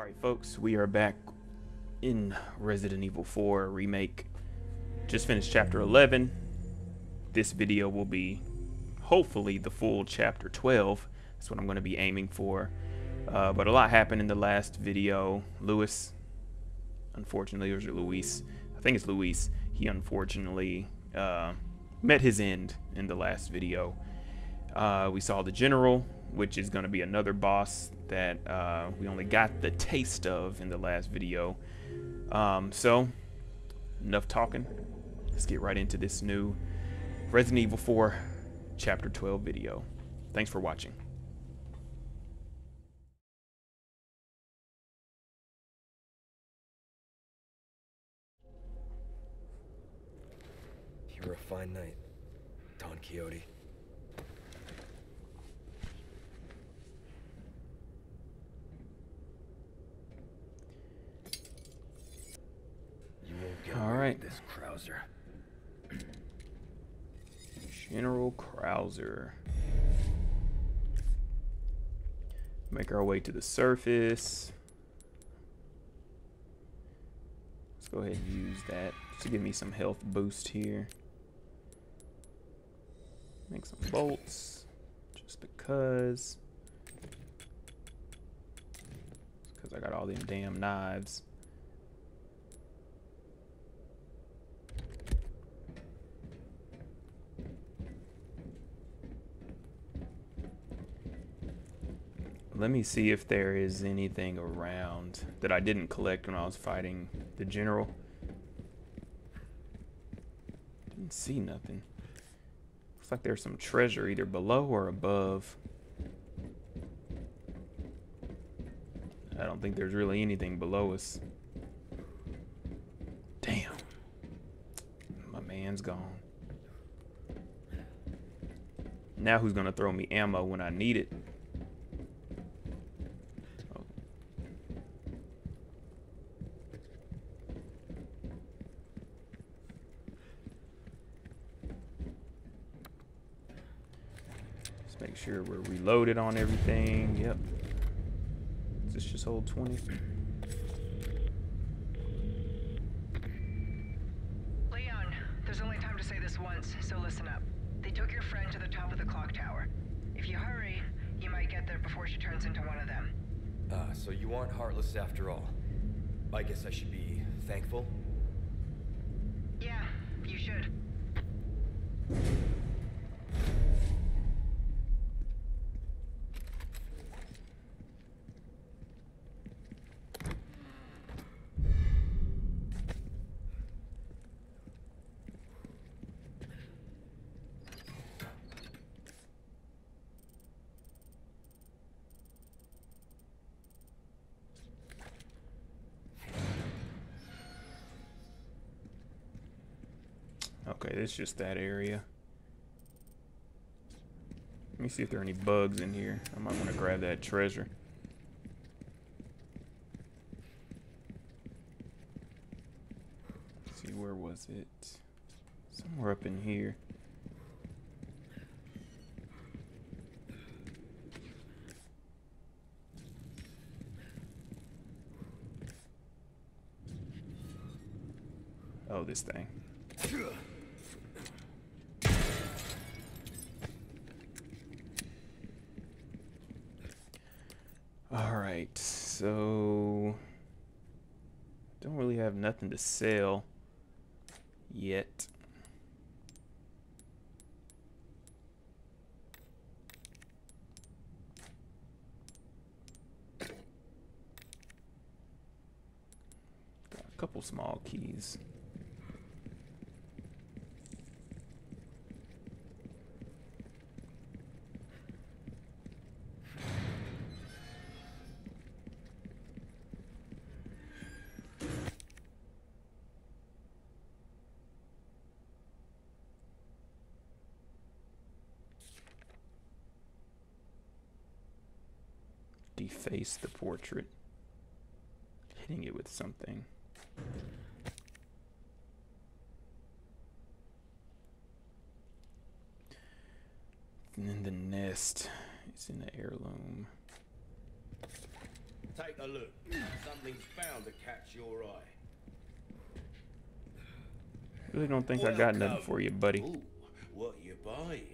Alright folks, we are back in Resident Evil 4 Remake. Just finished chapter 11. This video will be hopefully the full chapter 12. That's what I'm going to be aiming for. But a lot happened in the last video. Luis, unfortunately, or was it Luis? I think it's Luis. He unfortunately met his end in the last video. We saw the General, which is going to be another boss that we only got the taste of in the last video. So, enough talking. Let's get right into this new Resident Evil 4 Chapter 12 video. Thanks for watching. You're a fine knight, Don Quixote. You won't get away with this, Krauser. General Krauser. Make our way to the surface. Let's go ahead and use that to give me some health boost here. Make some bolts, just because I got all them damn knives. Let me see if there is anything around that I didn't collect when I was fighting the General. Didn't see nothing. Looks like there's some treasure either below or above. I don't think there's really anything below us. Damn. My man's gone. Now who's gonna throw me ammo when I need it? Oh. Let's make sure we're reloaded on everything. Yep. Does this just hold 20? Leon, there's only time to say this once, so listen up. They took your friend to the top of the clock tower. If you hurry, you might get there before she turns into one of them. So you aren't heartless after all. I guess I should be thankful. Yeah, you should. Okay, it's just that area. Let me see if there are any bugs in here. I might want to grab that treasure. Let's see, where was it? Somewhere up in here. Oh, this thing. Alright, so don't really have nothing to sell yet. Got a couple small keys. Deface the portrait. Hitting it with something. And then the nest is in the heirloom. Take a look. Something's bound to catch your eye. Really don't think I got nothing for you, buddy. Ooh, what you buying?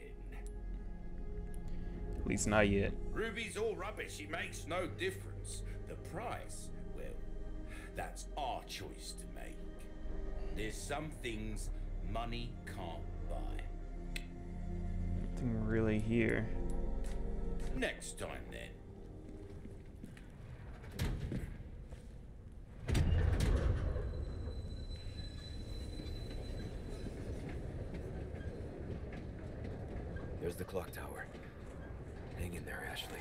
At least not yet. Ruby's all rubbish. It makes no difference. The price, well, that's our choice to make. There's some things money can't buy. Nothing really here. Next time, then. There's the clock tower. Hang in there, Ashley.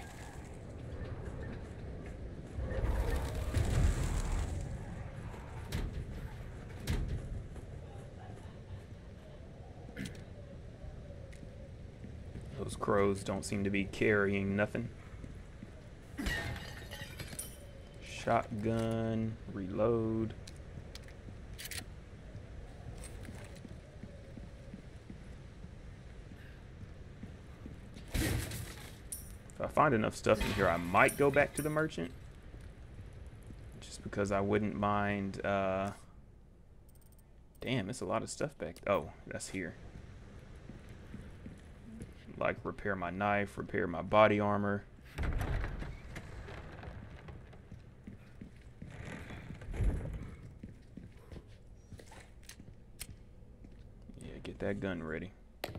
Those crows don't seem to be carrying nothing. Shotgun, reload. If I find enough stuff in here, I might go back to the merchant. Just because I wouldn't mind, damn, it's a lot of stuff back. Oh, that's here. Like repair my knife, repair my body armor. Yeah, get that gun ready.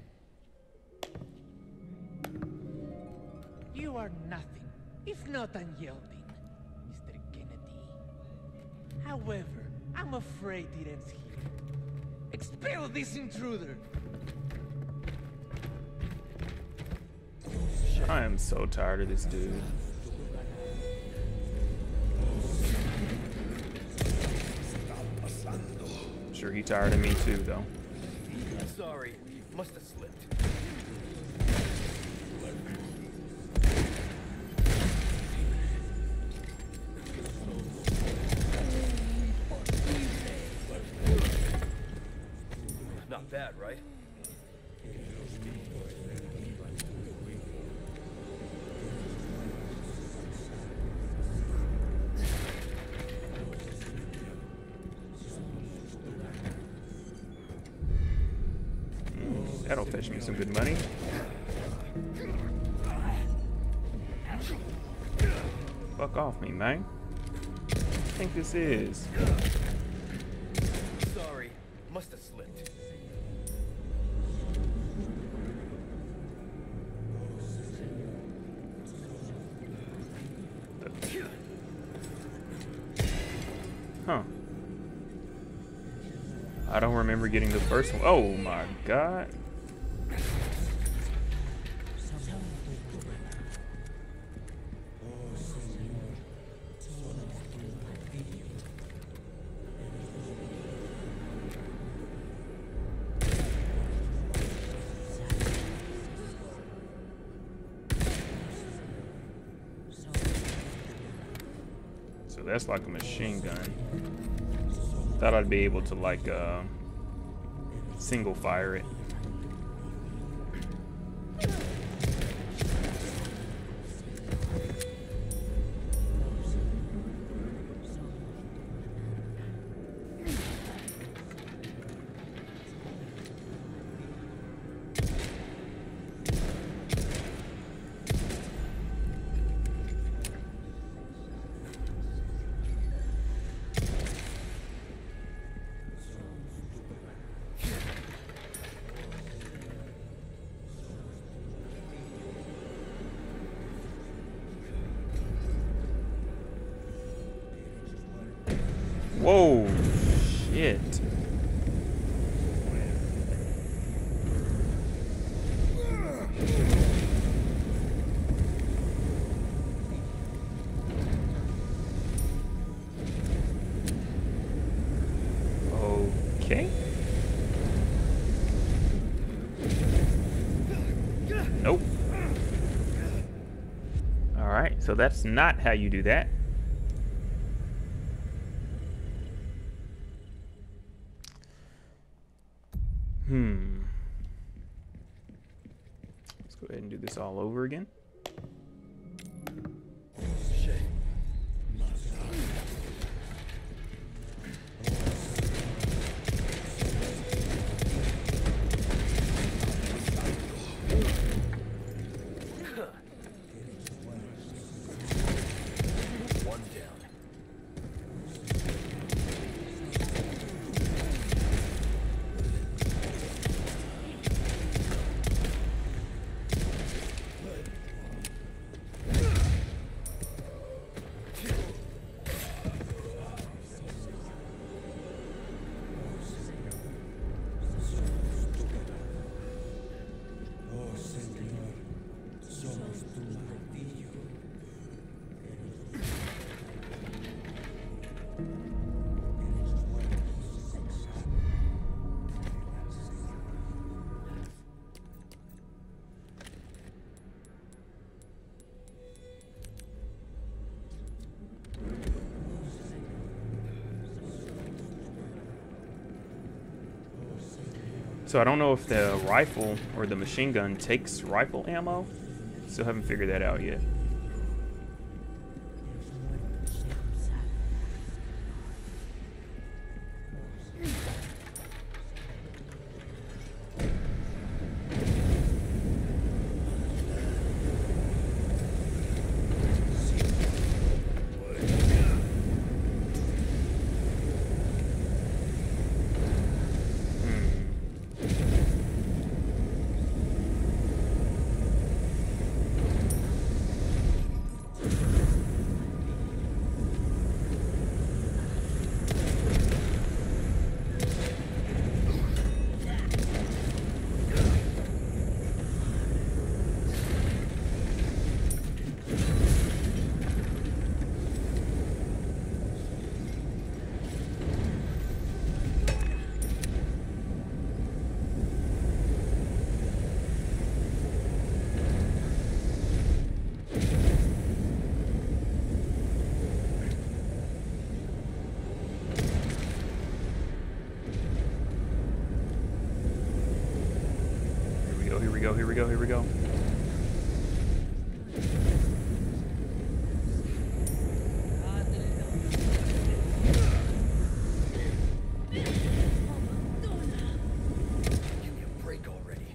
You are nothing, if not unyielding, Mr. Kennedy. However, I'm afraid it ends here. Expel this intruder! I am so tired of this dude. I'm sure he tired of me too, though. Sorry, must have slipped. Not bad, right? That'll fetch me some good money. Fuck off me, man. What do you think this is? Sorry, must have slipped. Huh. I don't remember getting the first one. Oh my god. So that's like a machine gun. Thought I'd be able to like single fire it. Whoa, shit. Okay. Nope. All right, so that's not how you do that. Let's go ahead and do this all over again. Shit. So I don't know if the rifle or the machine gun takes rifle ammo. Still haven't figured that out yet. Here we go. Give me a break already.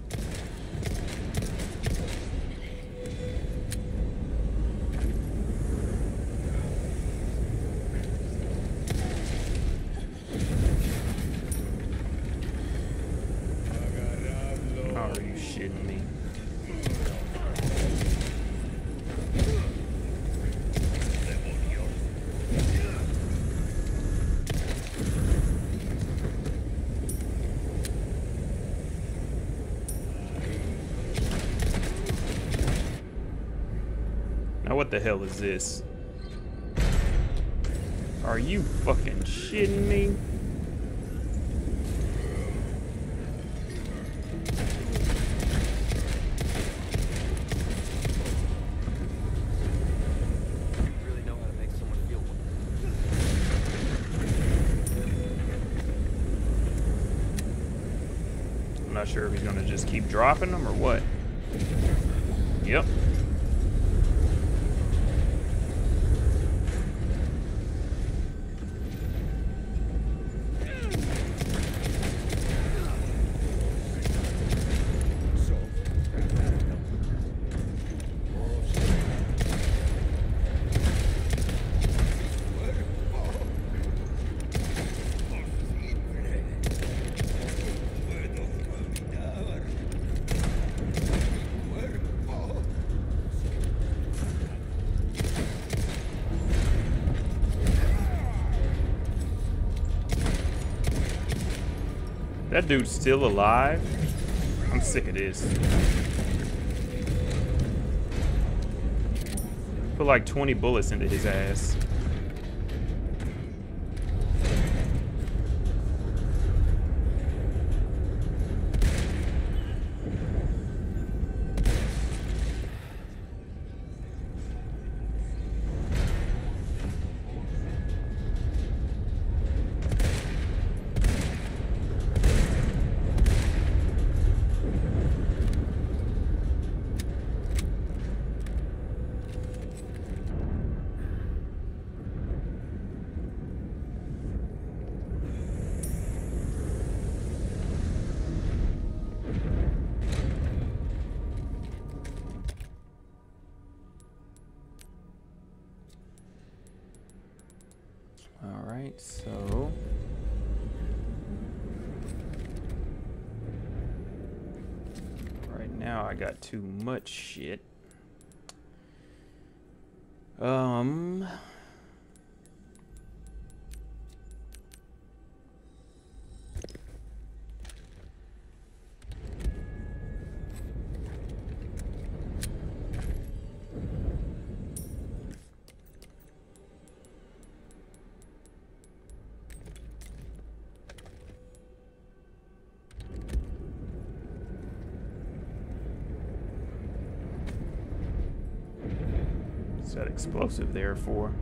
Oh, are you shitting me? Now what the hell is this? Are you fucking shitting me? Really know how to make someone feel one. I'm not sure if he's gonna just keep dropping them or what. Yep. That dude's still alive? I'm sick of this. Put like 20 bullets into his ass. Alright, so right now I got too much shit. What's that explosive there for?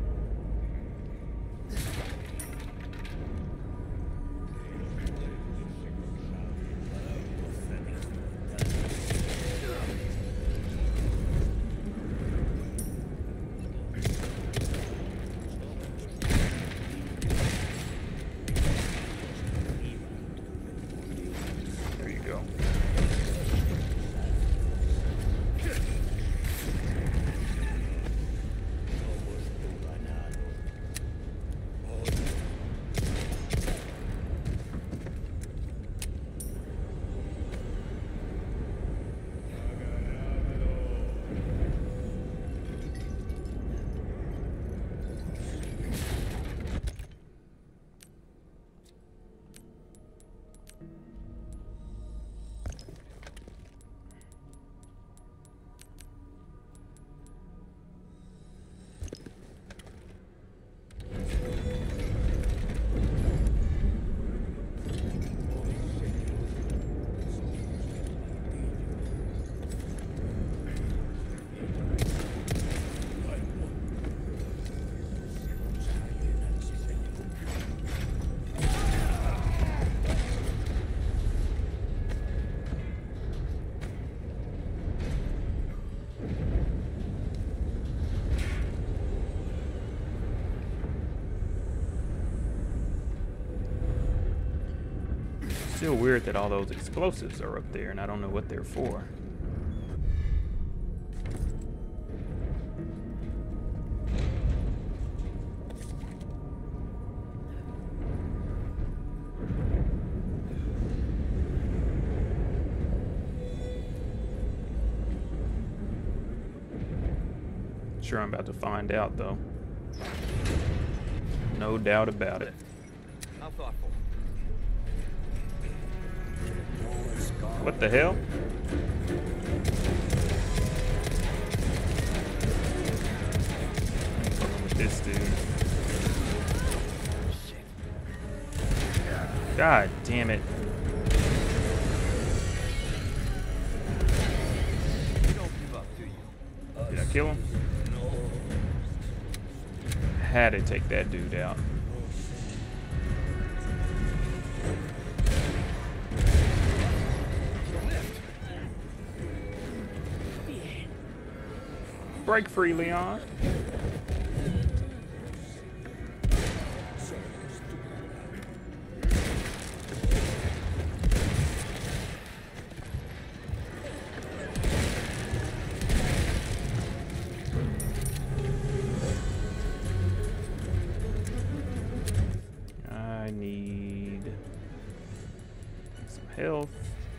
Still weird that all those explosives are up there and I don't know what they're for. Sure, I'm about to find out though. No doubt about it. How thoughtful. What the hell? Fucking with this dude. God damn it. You don't give up, do you? Did I kill him? Had to take that dude out. Break free, Leon. I need some health.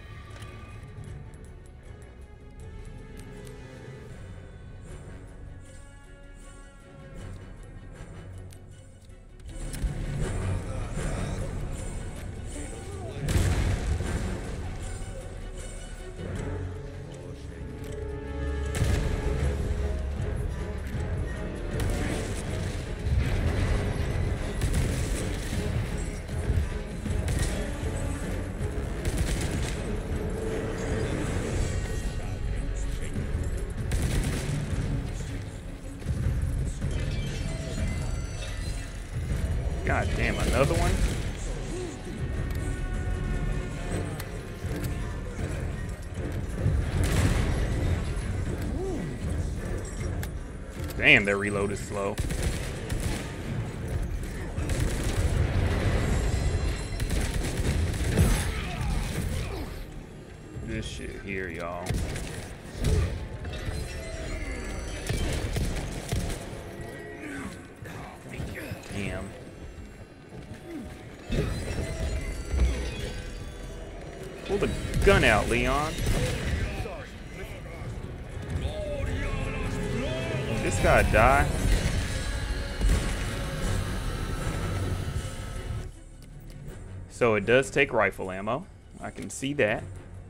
God damn, another one? Damn, their reload is slow. This shit here, y'all. Damn. Pull the gun out, Leon. This guy die. So it does take rifle ammo. I can see that.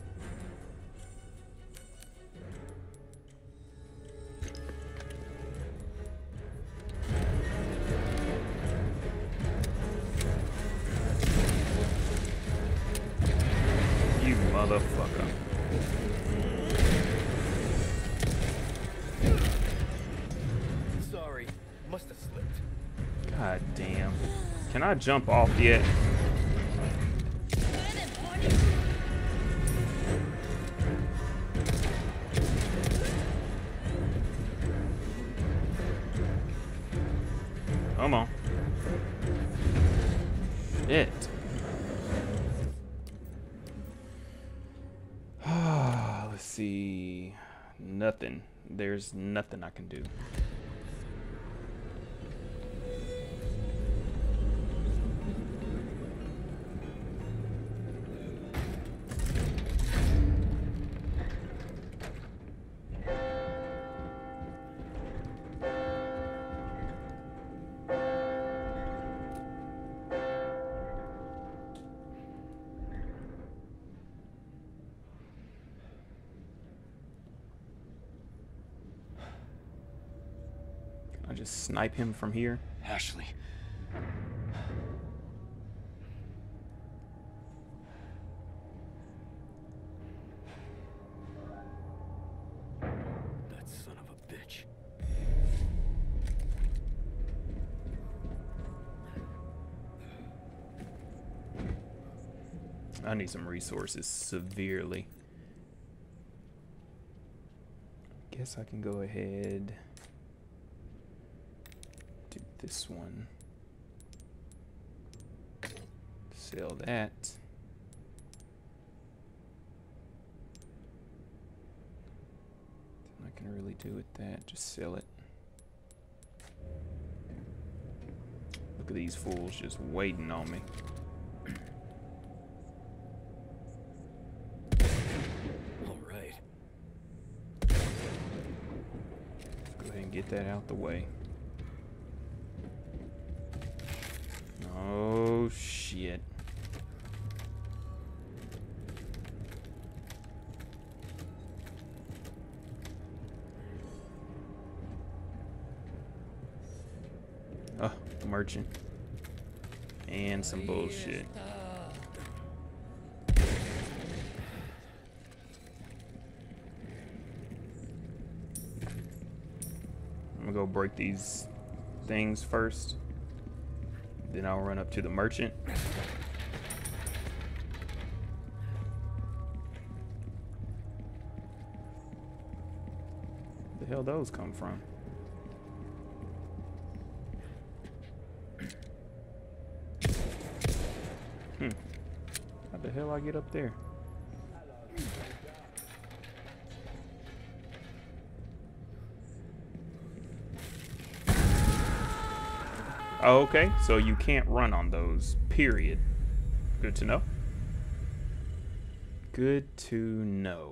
You motherfucker. Sorry, must have slipped. God damn. Can I jump off yet? Come on. Shit. Let's see. Nothing. There's nothing I can do. I just snipe him from here. Ashley. That son of a bitch. I need some resources severely. Guess I can go ahead. Do this one. Sell that. to really do with that. Just sell it. Look at these fools just waiting on me. All right. Let's go ahead and get that out the way. Oh, shit. Oh, merchant. And some bullshit. I'm gonna go break these things first. Then I'll run up to the merchant. Where the hell those come from? How the hell I get up there? Oh, okay, so you can't run on those, period. Good to know. Good to know.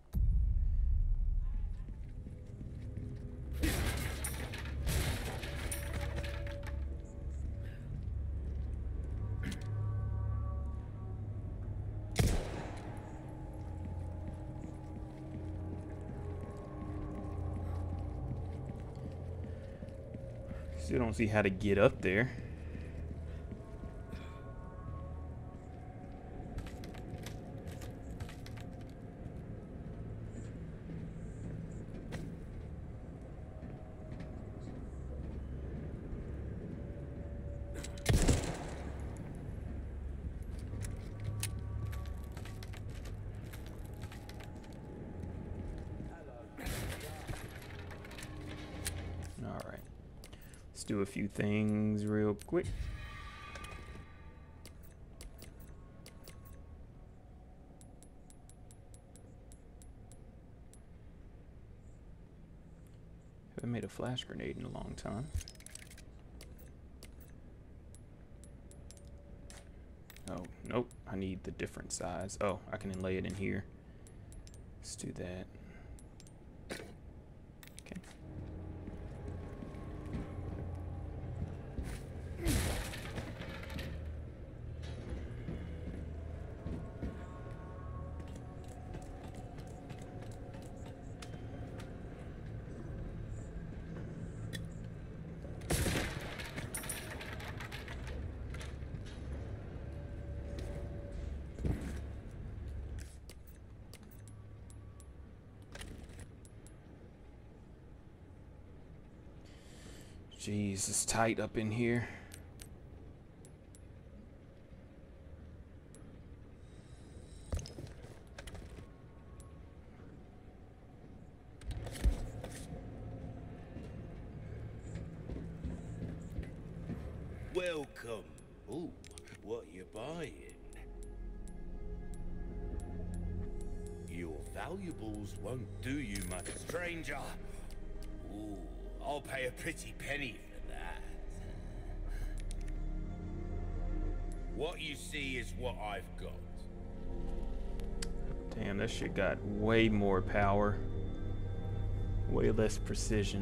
Still don't see how to get up there. Do a few things real quick. Haven't made a flash grenade in a long time. Oh, nope. I need the different size. Oh, I can lay it in here. Let's do that. Okay. Jeez, it's tight up in here. Welcome. Ooh, what you buying? Your valuables won't do you much, stranger. Ooh, I'll pay a pretty penny for that. What you see is what I've got. Damn, that shit got way more power. Way less precision.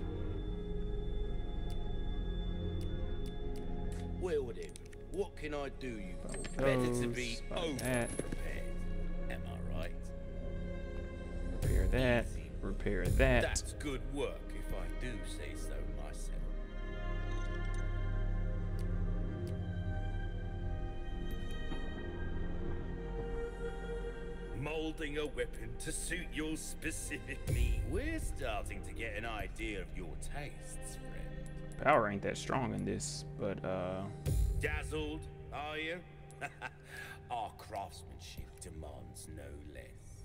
Well then, what can I do you for? Better to be over-prepared. Am I right? Repair that. Repair that. That's good work, if I do say so myself. Molding a weapon to suit your specific needs. We're starting to get an idea of your tastes, friend. Power ain't that strong in this, but Dazzled, are you? Our craftsmanship demands no less.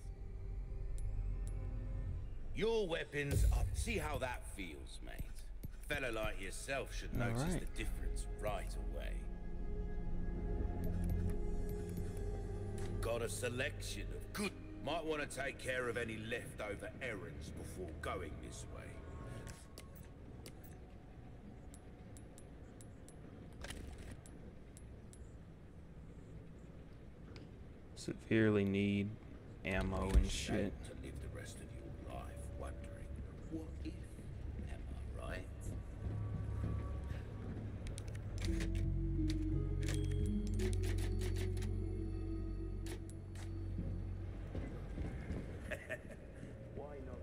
Your weapons are... See how that feels, mate. A fella like yourself should notice the difference right away. Got a selection of good Might want to take care of any leftover errands before going this way. Severely need ammo and shit. To live the rest of your life wondering, what if? Am I right? Why not?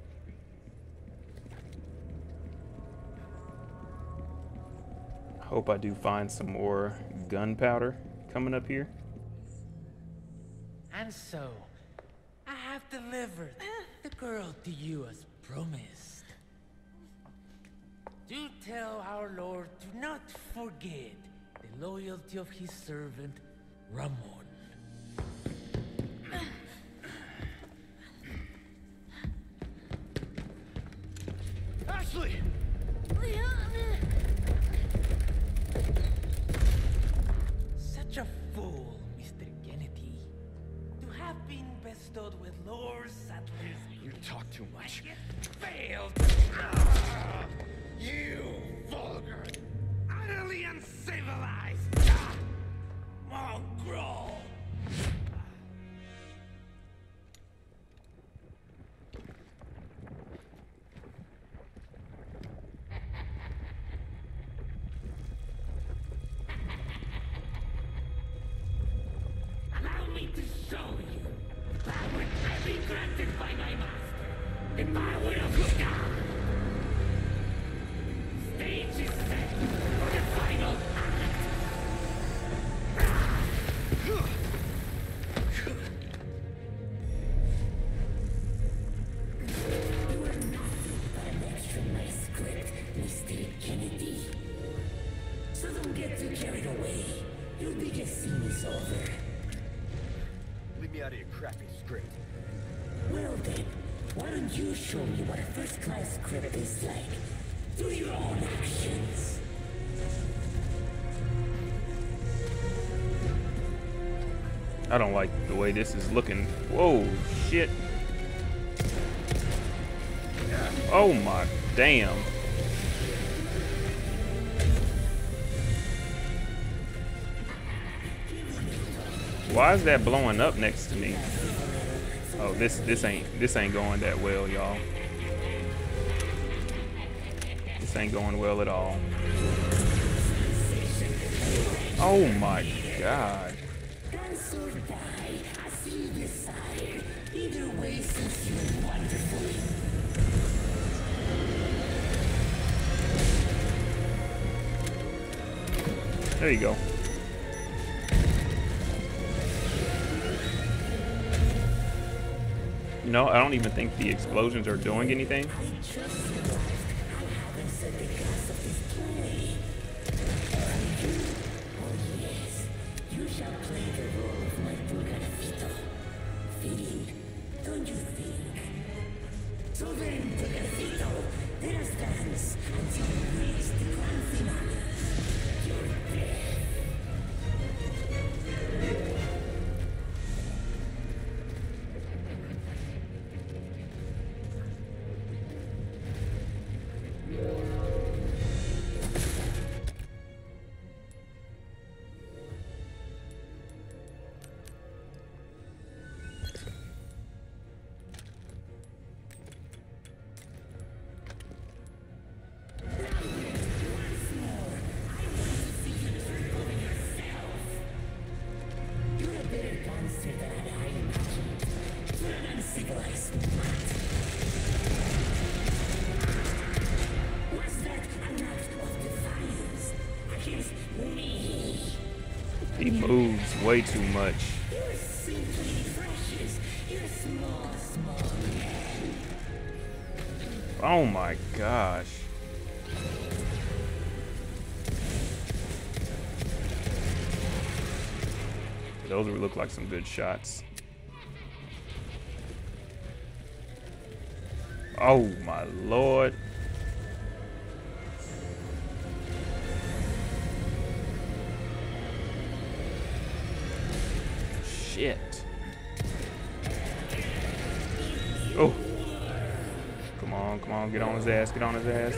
Hope I do find some more gunpowder coming up here. And so, I have delivered the girl to you as promised. Do tell our Lord to not forget the loyalty of his servant, Ramon. Ashley! Such a fool, Mr. Kennedy. To have been bestowed with Lord Sattler's... You talk too much. Failed! You vulgar, utterly uncivilized mongrel! Allow me to show you that which has been granted by my master, in my will of God. Stage is set for the final act. You are nothing but an extra nice script, Mr. Kennedy. So don't get too carried away. Your biggest scene is over. Leave me out of your crappy script. Well then, why don't you show me what a first-class script is like? Through your own actions. I don't like the way this is looking. Whoa, shit. Oh my damn. Why is that blowing up next to me? Oh, this ain't going that well, y'all. This ain't going well at all. Oh my god. Dance or die, as you desire. Either way suits you wonderfully. There you go. You know, I don't even think the explosions are doing anything. I just realized I haven't said the cast of this play. Oh yes, you shall play the role of my Pulgarcito. Fitting, don't you think? So then, Pulgarcito, let us dance until we reach the grand finale. Your death. He moves way too much. You're simply precious. You're small, small man. Oh my gosh. Those would look like some good shots. Oh my lord. Shit. Come on, get on his ass, get on his ass.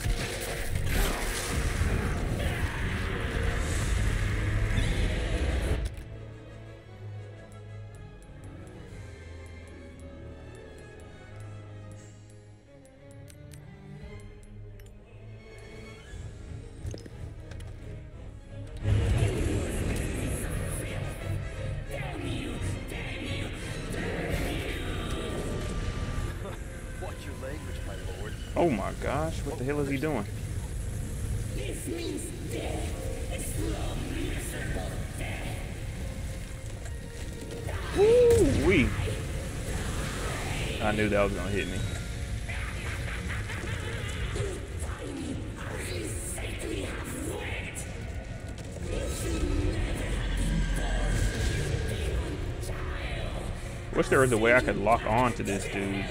Watch your language, my lord. Oh my gosh, what the hell is he doing? This means death. A slow, miserable death. Woo-wee. I knew that was gonna hit me. Wish there was a way I could lock on to this dude.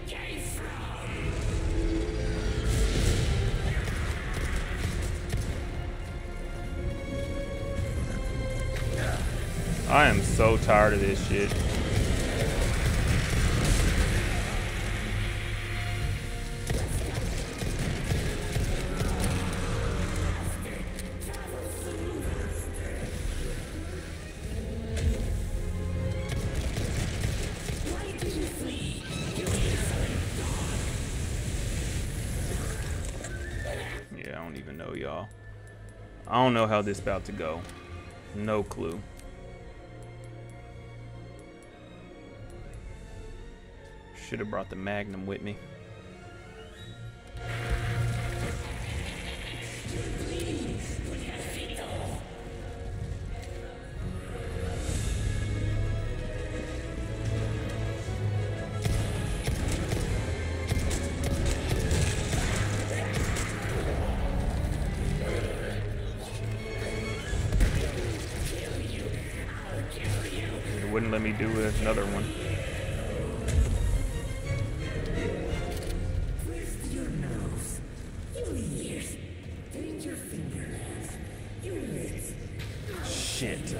I am so tired of this shit. Yeah, I don't even know, y'all. I don't know how this about to go. No clue. Should have brought the Magnum with me. It wouldn't let me do another one. Shit.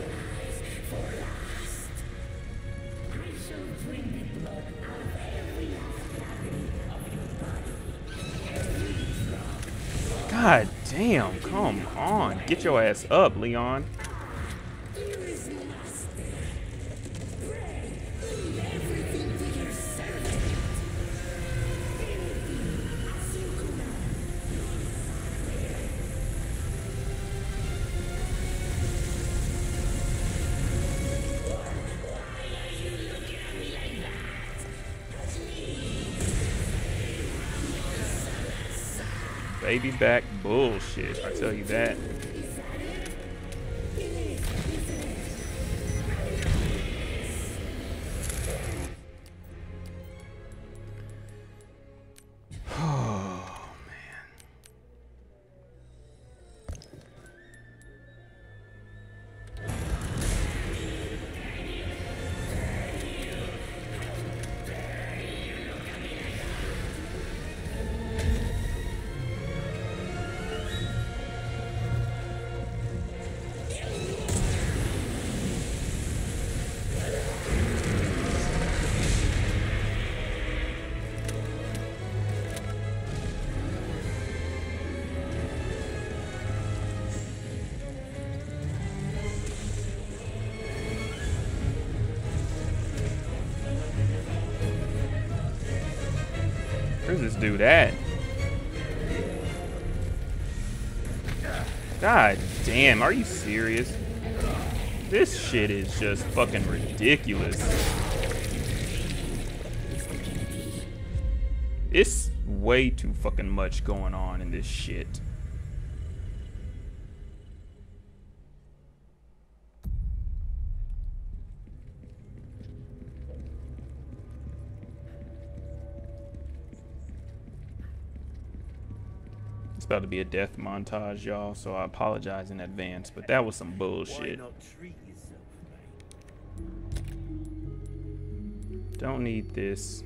God damn, come on. Get your ass up, Leon. Baby back bullshit, I tell you that. Oh, man. Where's this dude at? God damn, are you serious? This shit is just fucking ridiculous. It's way too fucking much going on in this shit. It's about to be a death montage, y'all, so I apologize in advance, but that was some bullshit. Don't need this.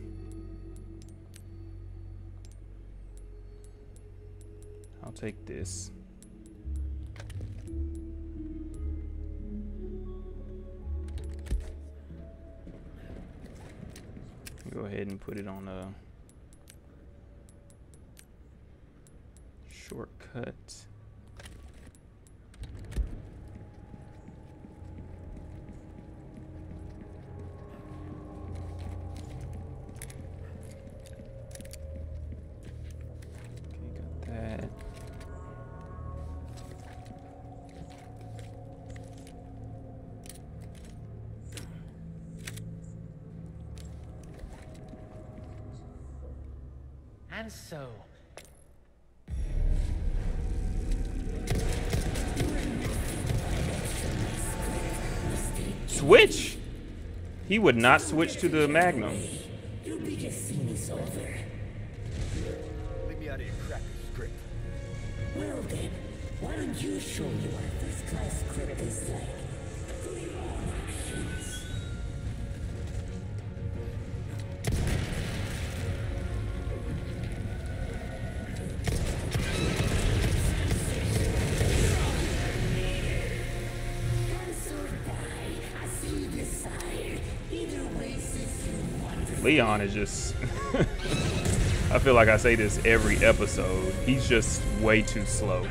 I'll take this. Go ahead and put it on Shortcut. Okay, got that. And so, Switch? He would not switch to the Magnum. Your biggest scene is over. Leave me out of your cracker script. Well then, why don't you show me what a first-class script is like? Through your own actions. Leon is just I feel like I say this every episode. He's just way too slow.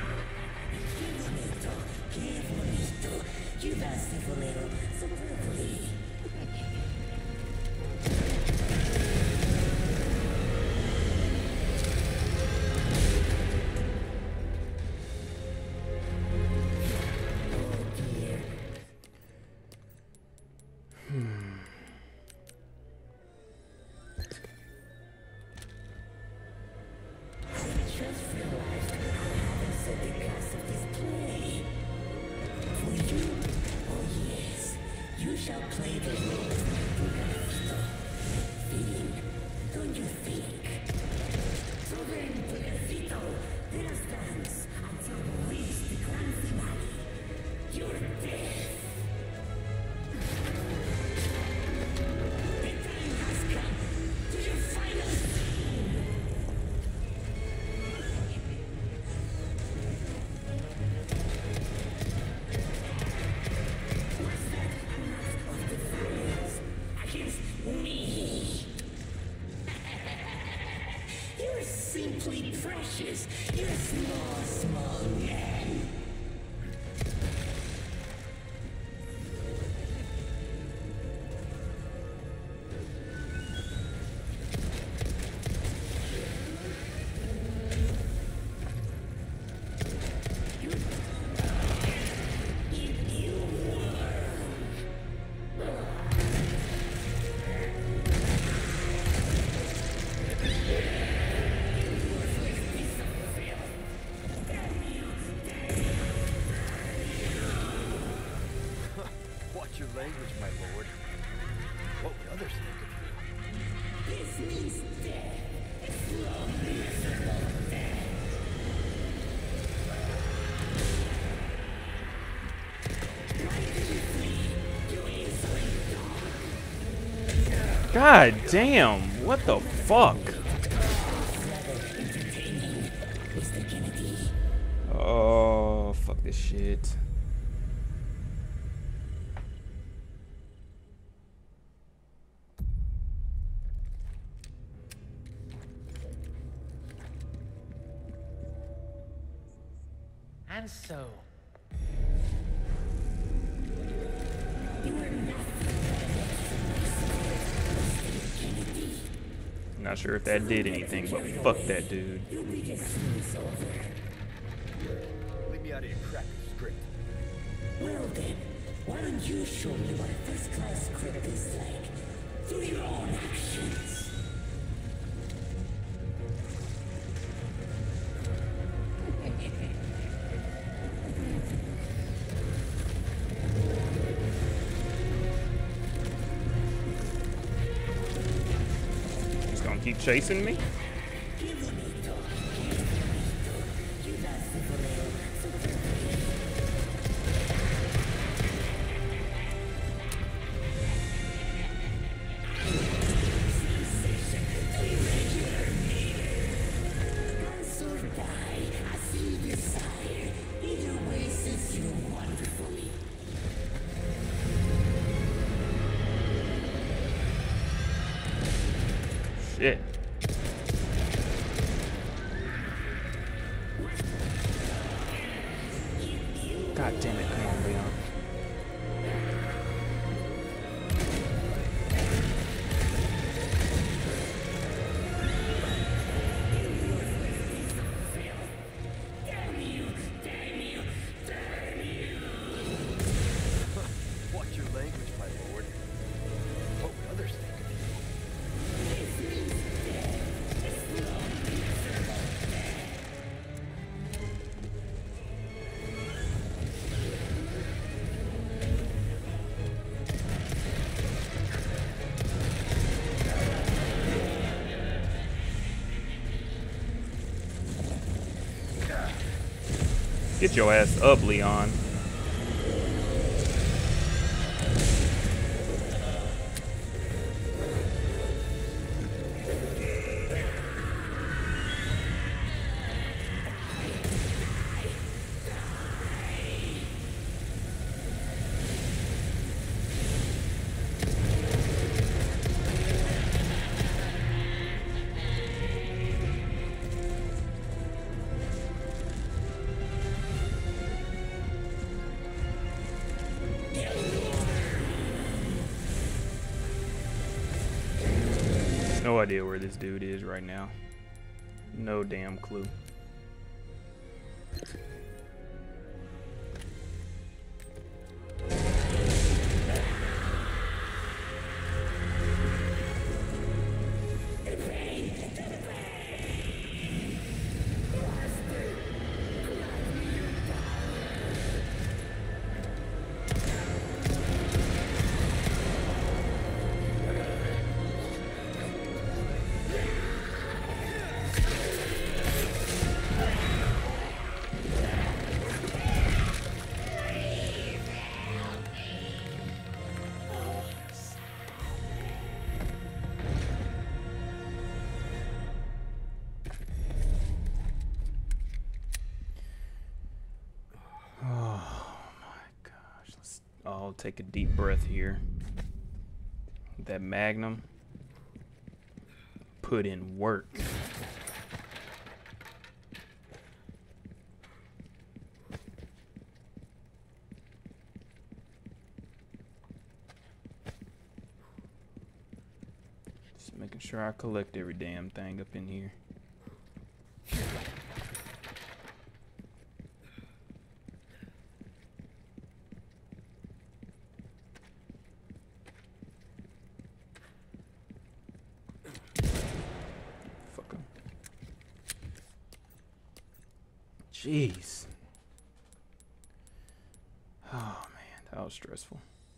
Simply precious. You're a small, small man. Watch your language, my lord. What would others think of you? This means death. Slow, miserable death. God damn, what the fuck? Oh, fuck this shit. and so. Not sure if that did anything, but fuck that dude. Leave me out of your cracker script. Well then, why don't you show me what a first-class script is like through your own actions? He's gonna keep chasing me? Shit. Come on, Leon. Watch your language, my lord. What would others think of you? Get your ass up, Leon. No idea where this dude is right now. No damn clue. I'll take a deep breath here. That Magnum put in work. Just making sure I collect every damn thing up in here. Jeez. Oh man, that was stressful.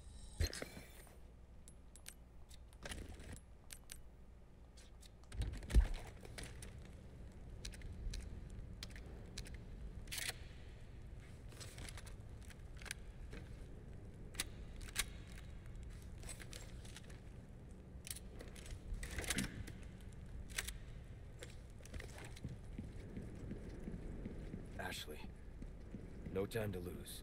Ashley, no time to lose.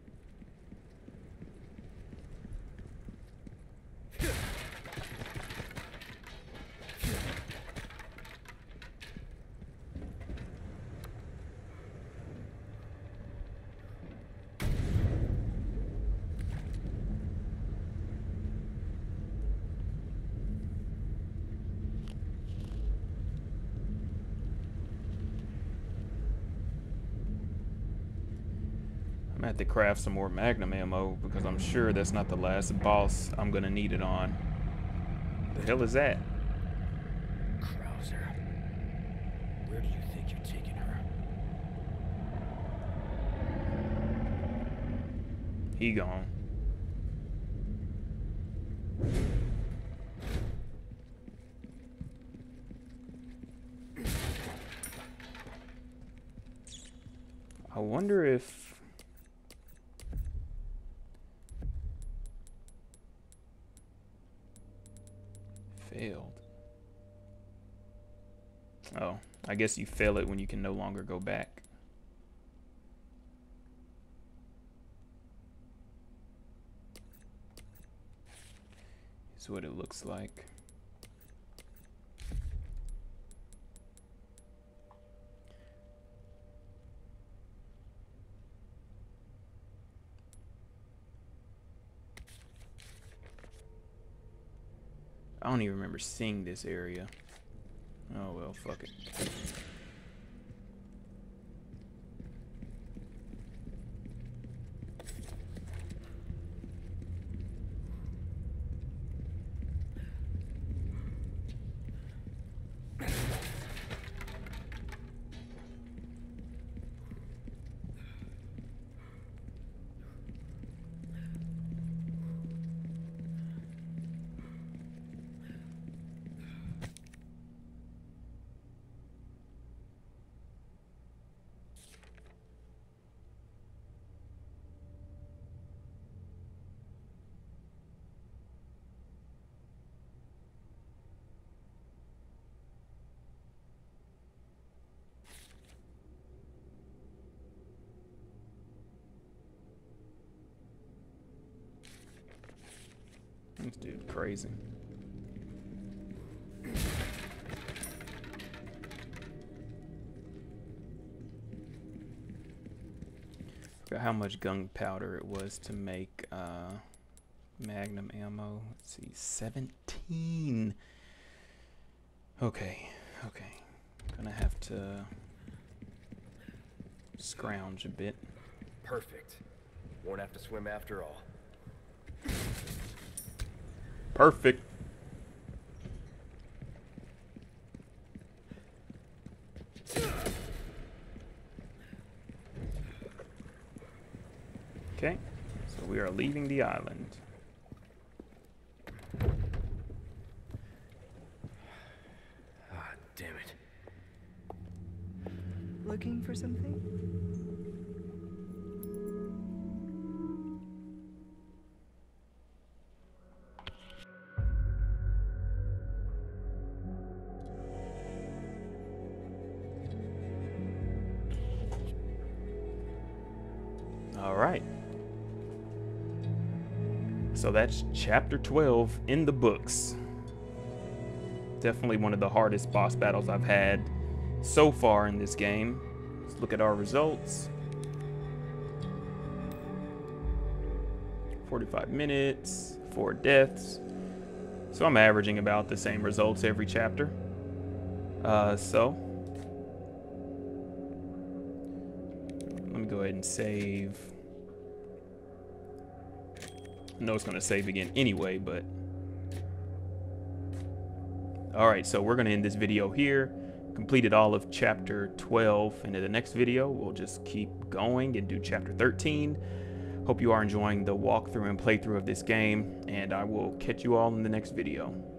I'm gonna have to craft some more Magnum ammo because I'm sure that's not the last boss I'm gonna need it on. The hell is that? Krauser. Where do you think you're taking her? He gone. I wonder if failed. Oh, I guess you fail it when you can no longer go back. Is what it looks like. I don't even remember seeing this area. Oh well, fuck it. This dude crazy. Forgot how much gunpowder it was to make magnum ammo. Let's see, 17. Okay, okay. Gonna have to scrounge a bit. Perfect. Won't have to swim after all. Perfect. Okay, so we are leaving the island. Ah, damn it. Looking for something? All right. So that's chapter 12 in the books. Definitely one of the hardest boss battles I've had so far in this game. Let's look at our results. 45 minutes, 4 deaths. So I'm averaging about the same results every chapter. So let me go ahead and save. I know it's going to save again anyway, but all right, so we're going to end this video here. Completed all of chapter 12, and in the next video we'll just keep going and do chapter 13. Hope you are enjoying the walkthrough and playthrough of this game, and I will catch you all in the next video.